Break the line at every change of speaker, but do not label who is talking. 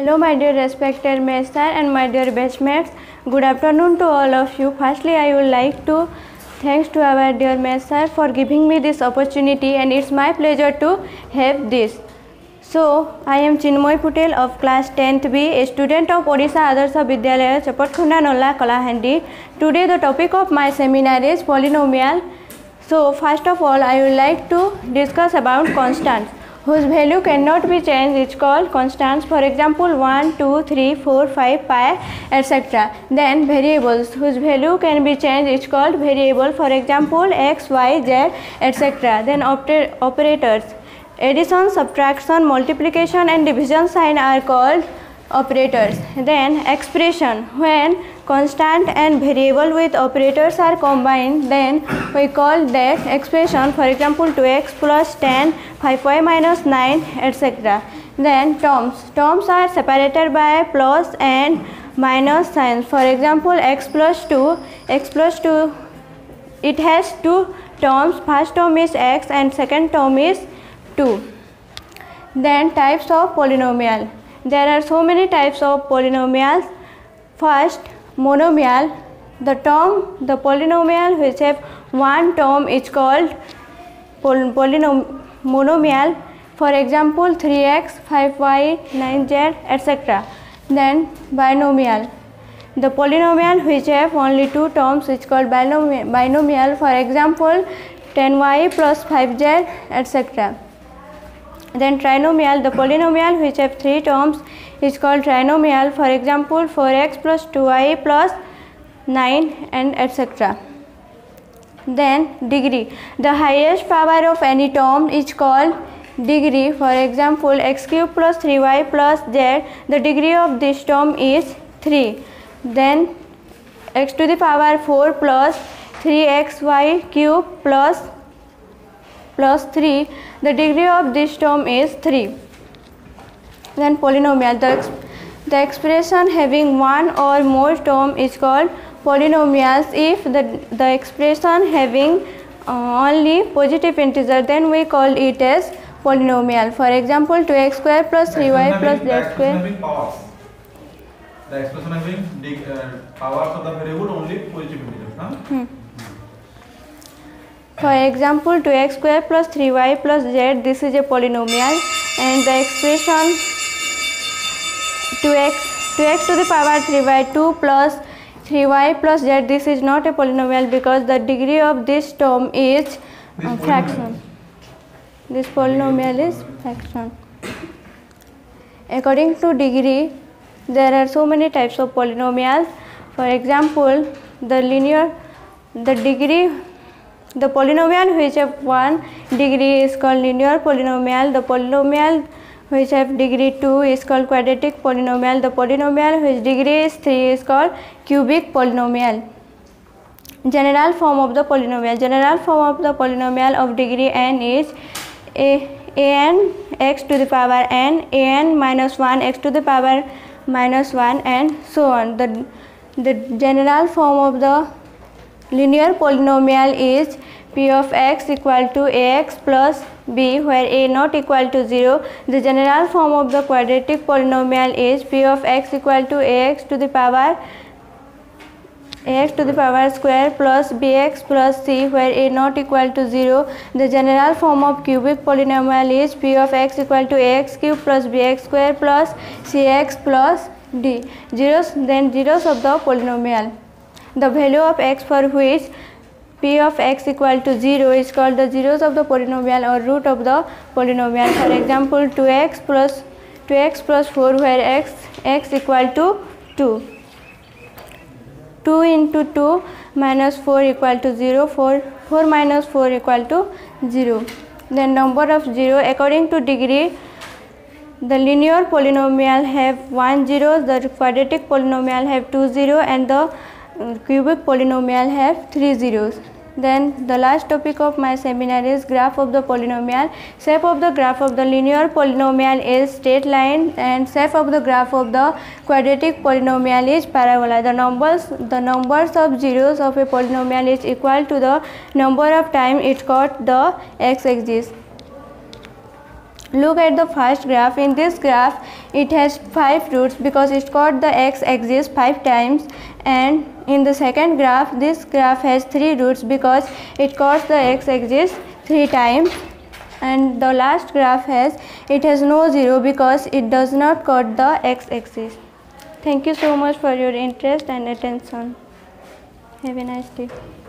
Hello my dear respected master and my dear batchmates. Good afternoon to all of you. Firstly, I would like to thanks to our dear master for giving me this opportunity, and it's my pleasure to have this. So, I am Chinmoy Patel of class 10th B, a student of Odisha Adarsha Vidyalaya, Chapatkhunda Nolla, Kalahandi. Today the topic of my seminar is polynomial. So, first of all, I would like to discuss about constants whose value cannot be changed. It's called constants. For example, 1, 2, 3, 4, 5, pi, etc. Then variables whose value can be changed. It's called variable. For example, x, y, z, etc. Then operators. Addition, subtraction, multiplication and division sign are called operators. Then expression, when constant and variable with operators are combined, then we call that expression. For example, 2x plus 10, 5y minus 9, etc. Then terms are separated by plus and minus signs. For example, x plus 2, it has two terms. First term is x and second term is 2. Then types of polynomial. There are so many types of polynomials. First, monomial. The polynomial which have one term is called monomial. For example, 3x, 5y, 9z, etc. Then binomial. The polynomial which have only two terms is called binomial. For example, 10y plus 5z, etc. Then trinomial. The polynomial which have three terms is called trinomial. For example, 4x plus 2y plus 9 and etc. Then degree. The highest power of any term is called degree. For example, x cube plus 3y plus z. The degree of this term is 3. Then x to the power 4 plus 3xy cube plus 3. The degree of this term is 3. Then polynomial. The expression having one or more term is called polynomials. If the expression having only positive integer, then we call it as polynomial. For example, 2x square plus 3y plus z square.
The expression having powers of the variable only positive integers.
For example, 2x square plus 3y plus z, this is a polynomial, and the expression 2x to the power 3 by 2 plus 3y plus z, this is not a polynomial because the degree of this term is fraction. This polynomial is fraction. According to degree, there are so many types of polynomials. For example, the polynomial which have one degree is called linear polynomial. The polynomial which have degree 2 is called quadratic polynomial. The polynomial which degree is 3 is called cubic polynomial. General form of the polynomial. General form of the polynomial of degree n is an x to the power n, an minus 1 x to the power minus 1, and so on. The general form of the linear polynomial is p of x equal to ax plus b, where a not equal to 0. The general form of the quadratic polynomial is p of x equal to ax to the power square plus bx plus c, where a not equal to 0. The general form of cubic polynomial is p of x equal to ax cube plus bx square plus cx plus d. Zeros of the polynomial. The value of x for which p of x equal to 0 is called the zeros of the polynomial or root of the polynomial. For example, 2x plus 4, where x equal to 2. 2 into 2 minus 4 equal to 0. 4 minus 4 equal to 0. Then number of 0. According to degree, the linear polynomial have 1 0, the quadratic polynomial have 2 0, and the cubic polynomial have 3 zeros. Then the last topic of my seminar is graph of the polynomial. Shape of the graph of the linear polynomial is straight line, and shape of the graph of the quadratic polynomial is parabola. The numbers of zeros of a polynomial is equal to the number of times it got the x-axis. Look at the first graph. In this graph, it has 5 roots because it got the x-axis 5 times, and in the second graph, this graph has 3 roots because it got the x-axis 3 times, and the last graph has no 0 because it does not got the x-axis. Thank you so much for your interest and attention. Have a nice day.